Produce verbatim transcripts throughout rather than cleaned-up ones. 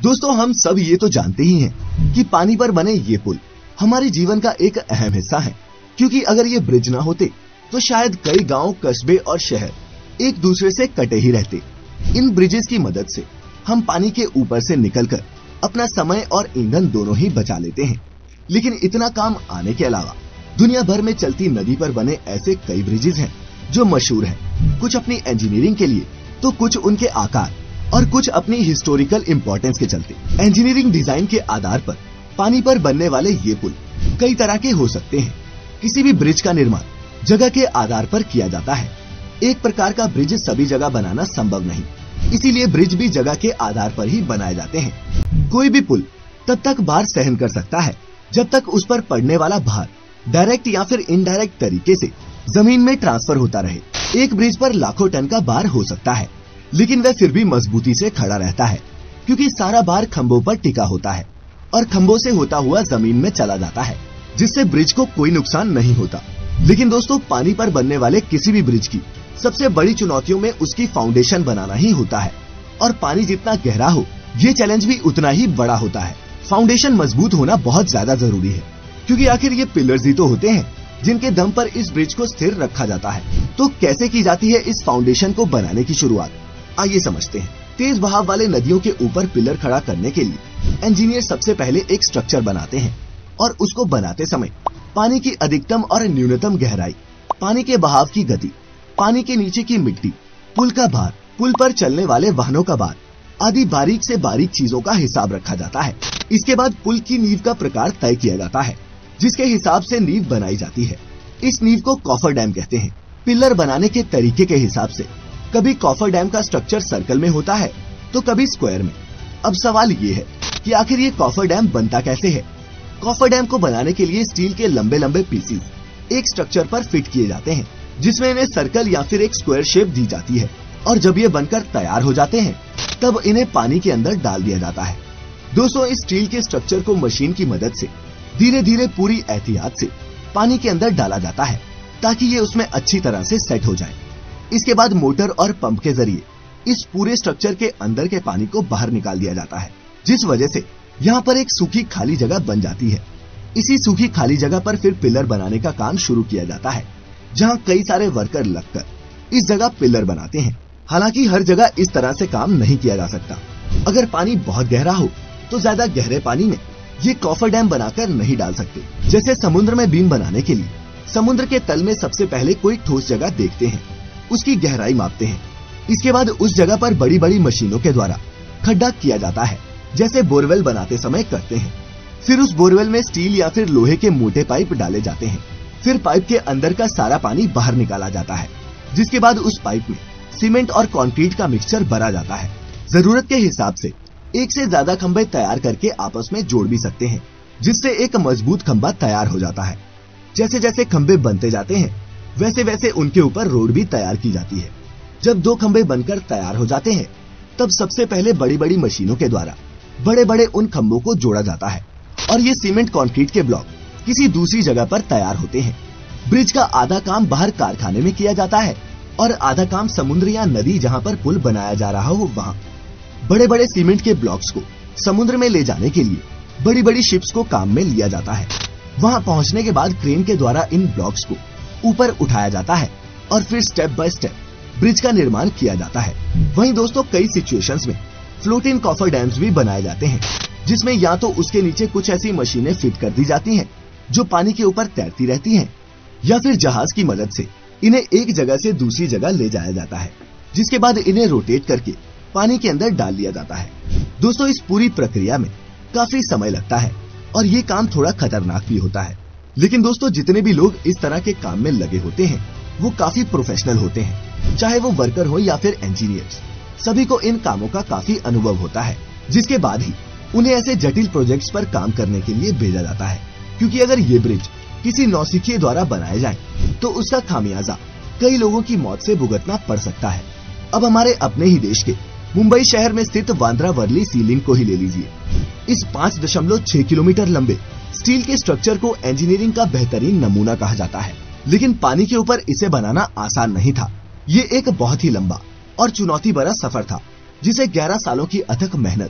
दोस्तों, हम सब ये तो जानते ही हैं कि पानी पर बने ये पुल हमारे जीवन का एक अहम हिस्सा है, क्योंकि अगर ये ब्रिज ना होते तो शायद कई गांव, कस्बे और शहर एक दूसरे से कटे ही रहते। इन ब्रिजेस की मदद से हम पानी के ऊपर से निकलकर अपना समय और ईंधन दोनों ही बचा लेते हैं। लेकिन इतना काम आने के अलावा दुनिया भर में चलती नदी पर बने ऐसे कई ब्रिजेस हैं जो मशहूर हैं, कुछ अपनी इंजीनियरिंग के लिए तो कुछ उनके आकार और कुछ अपनी हिस्टोरिकल इम्पोर्टेंस के चलते। इंजीनियरिंग डिजाइन के आधार पर पानी पर बनने वाले ये पुल कई तरह के हो सकते हैं। किसी भी ब्रिज का निर्माण जगह के आधार पर किया जाता है। एक प्रकार का ब्रिज सभी जगह बनाना संभव नहीं, इसीलिए ब्रिज भी जगह के आधार पर ही बनाए जाते हैं। कोई भी पुल तब तक भार सहन कर सकता है जब तक उस पर पड़ने वाला भार डायरेक्ट या फिर इनडायरेक्ट तरीके से जमीन में ट्रांसफर होता रहे। एक ब्रिज पर लाखों टन का भार हो सकता है, लेकिन वह फिर भी मजबूती से खड़ा रहता है, क्योंकि सारा भार खंभों पर टिका होता है और खंभों से होता हुआ जमीन में चला जाता है, जिससे ब्रिज को कोई नुकसान नहीं होता। लेकिन दोस्तों, पानी पर बनने वाले किसी भी ब्रिज की सबसे बड़ी चुनौतियों में उसकी फाउंडेशन बनाना ही होता है, और पानी जितना गहरा हो, ये चैलेंज भी उतना ही बड़ा होता है। फाउंडेशन मजबूत होना बहुत ज्यादा जरूरी है, क्योंकि आखिर ये पिलर्स ही तो होते हैं जिनके दम पर इस ब्रिज को स्थिर रखा जाता है। तो कैसे की जाती है इस फाउंडेशन को बनाने की शुरुआत, आइए समझते हैं। तेज बहाव वाले नदियों के ऊपर पिलर खड़ा करने के लिए इंजीनियर सबसे पहले एक स्ट्रक्चर बनाते हैं, और उसको बनाते समय पानी की अधिकतम और न्यूनतम गहराई, पानी के बहाव की गति, पानी के नीचे की मिट्टी, पुल का भार, पुल पर चलने वाले वाहनों का भार आदि बारीक से बारीक चीजों का हिसाब रखा जाता है। इसके बाद पुल की नींव का प्रकार तय किया जाता है, जिसके हिसाब से नींव बनाई जाती है। इस नींव को कॉफर डैम कहते हैं। पिलर बनाने के तरीके के हिसाब से कभी कॉफर डैम का स्ट्रक्चर सर्कल में होता है तो कभी स्क्वायर में। अब सवाल ये है कि आखिर ये कॉफर डैम बनता कैसे है। कॉफर डैम को बनाने के लिए स्टील के लंबे लंबे पीसीज एक स्ट्रक्चर पर फिट किए जाते हैं, जिसमें इन्हें सर्कल या फिर एक स्क्वायर शेप दी जाती है, और जब ये बनकर तैयार हो जाते हैं तब इन्हें पानी के अंदर डाल दिया जाता है। दोस्तों, इस स्टील के स्ट्रक्चर को मशीन की मदद से धीरे धीरे पूरी एहतियात से पानी के अंदर डाला जाता है, ताकि ये उसमें अच्छी तरह से सेट हो जाए। इसके बाद मोटर और पंप के जरिए इस पूरे स्ट्रक्चर के अंदर के पानी को बाहर निकाल दिया जाता है, जिस वजह से यहाँ पर एक सूखी खाली जगह बन जाती है। इसी सूखी खाली जगह पर फिर पिलर बनाने का काम शुरू किया जाता है, जहाँ कई सारे वर्कर लगकर इस जगह पिलर बनाते हैं। हालांकि हर जगह इस तरह से काम नहीं किया जा सकता। अगर पानी बहुत गहरा हो तो ज्यादा गहरे पानी में ये कॉफर डैम बनाकर नहीं डाल सकते। जैसे समुद्र में बीम बनाने के लिए समुद्र के तल में सबसे पहले कोई ठोस जगह देखते हैं, उसकी गहराई मापते हैं। इसके बाद उस जगह पर बड़ी बड़ी मशीनों के द्वारा खड्डा किया जाता है, जैसे बोरवेल बनाते समय करते हैं। फिर उस बोरवेल में स्टील या फिर लोहे के मोटे पाइप डाले जाते हैं। फिर पाइप के अंदर का सारा पानी बाहर निकाला जाता है, जिसके बाद उस पाइप में सीमेंट और कंक्रीट का मिक्सचर भरा जाता है। जरूरत के हिसाब से एक से ज्यादा खंभे तैयार करके आपस में जोड़ भी सकते हैं, जिससे एक मजबूत खंभा तैयार हो जाता है। जैसे जैसे खंभे बनते जाते हैं, वैसे वैसे उनके ऊपर रोड भी तैयार की जाती है। जब दो खंभे बनकर तैयार हो जाते हैं, तब सबसे पहले बड़ी बड़ी मशीनों के द्वारा बड़े बड़े उन खंभों को जोड़ा जाता है, और ये सीमेंट कंक्रीट के ब्लॉक किसी दूसरी जगह पर तैयार होते हैं। ब्रिज का आधा काम बाहर कारखाने में किया जाता है, और आधा काम समुद्र या नदी जहाँ पर पुल बनाया जा रहा हो वहाँ। बड़े बड़े सीमेंट के ब्लॉक्स को समुद्र में ले जाने के लिए बड़ी बड़ी शिप्स को काम में लिया जाता है। वहाँ पहुँचने के बाद क्रेन के द्वारा इन ब्लॉक्स को ऊपर उठाया जाता है, और फिर स्टेप बाय स्टेप ब्रिज का निर्माण किया जाता है। वहीं दोस्तों, कई सिचुएशंस में फ्लोटिंग कॉफर डैम्स भी बनाए जाते हैं, जिसमें या तो उसके नीचे कुछ ऐसी मशीनें फिट कर दी जाती हैं जो पानी के ऊपर तैरती रहती हैं, या फिर जहाज की मदद से इन्हें एक जगह से दूसरी जगह ले जाया जाता है, जिसके बाद इन्हें रोटेट करके पानी के अंदर डाल दिया जाता है। दोस्तों, इस पूरी प्रक्रिया में काफी समय लगता है, और ये काम थोड़ा खतरनाक भी होता है। लेकिन दोस्तों, जितने भी लोग इस तरह के काम में लगे होते हैं वो काफी प्रोफेशनल होते हैं, चाहे वो वर्कर हो या फिर इंजीनियर्स। सभी को इन कामों का काफी अनुभव होता है, जिसके बाद ही उन्हें ऐसे जटिल प्रोजेक्ट्स पर काम करने के लिए भेजा जाता है। क्योंकि अगर ये ब्रिज किसी नौसिखिए द्वारा बनाए जाए तो उसका खामियाजा कई लोगों की मौत से भुगतना पड़ सकता है। अब हमारे अपने ही देश के मुंबई शहर में स्थित बांद्रा वर्ली सी लिंक को ही ले लीजिए। इस पाँच दशमलव छह किलोमीटर लंबे स्टील के स्ट्रक्चर को इंजीनियरिंग का बेहतरीन नमूना कहा जाता है, लेकिन पानी के ऊपर इसे बनाना आसान नहीं था। ये एक बहुत ही लंबा और चुनौती भरा सफर था, जिसे ग्यारह सालों की अथक मेहनत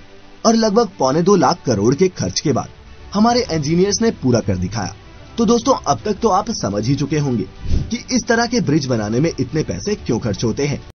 और लगभग पौने दो लाख करोड़ के खर्च के बाद हमारे इंजीनियर्स ने पूरा कर दिखाया। तो दोस्तों, अब तक तो आप समझ ही चुके होंगे कि इस तरह के ब्रिज बनाने में इतने पैसे क्यों खर्च होते हैं।